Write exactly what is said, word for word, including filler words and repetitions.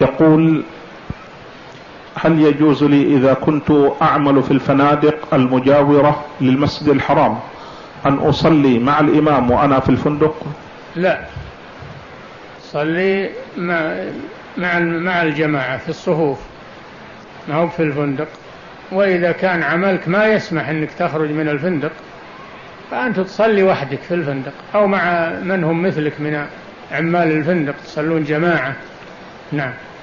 يقول: هل يجوز لي إذا كنت أعمل في الفنادق المجاورة للمسجد الحرام أن أصلي مع الإمام وأنا في الفندق؟ لا، صلي مع مع مع الجماعة في الصفوف، ما هو في الفندق. وإذا كان عملك ما يسمح أنك تخرج من الفندق فأنت تصلي وحدك في الفندق، أو مع من هم مثلك من عمال الفندق تصلون جماعة. نعم.